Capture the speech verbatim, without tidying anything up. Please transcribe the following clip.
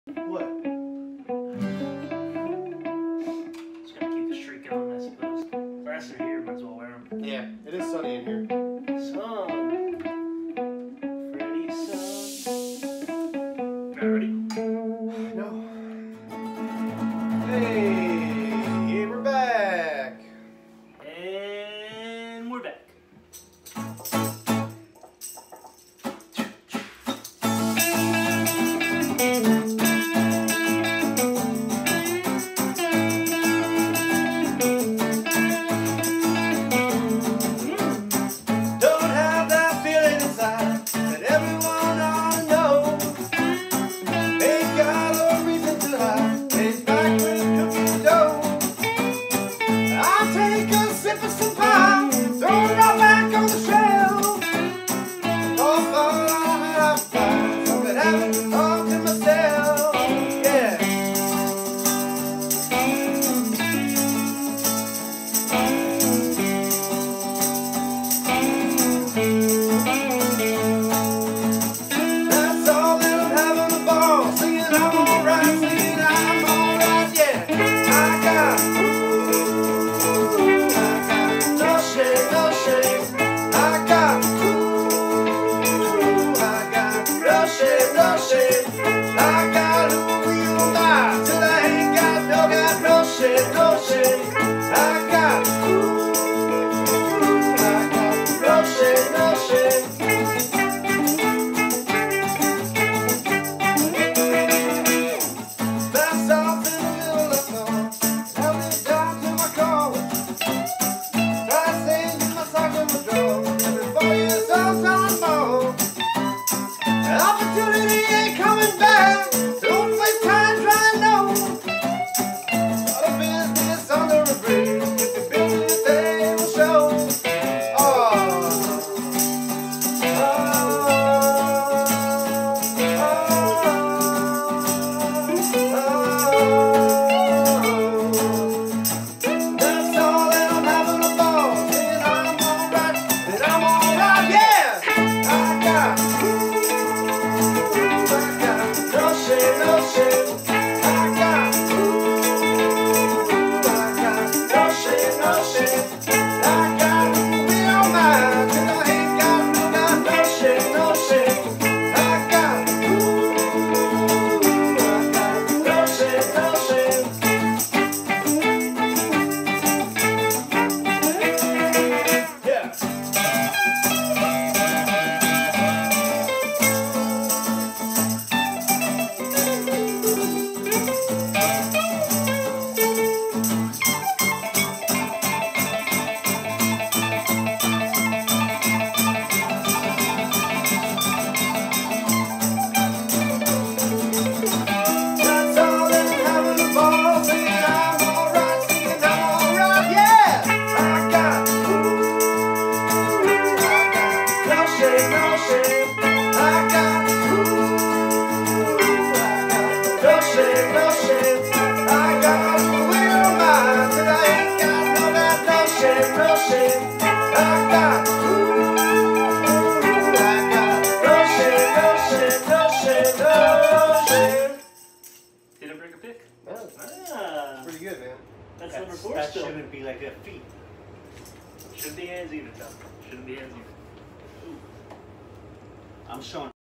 What? Just gotta keep the streak on, I suppose. Faster here, might as well wear them. Yeah, it is sunny in here. Sun. Freddy's sun. Alright, ready? No. Hey, we're back. And we're back. That's number four That still. shouldn't be like a feet. Shouldn't be hands either, Tom. Shouldn't be hands either. I'm showing.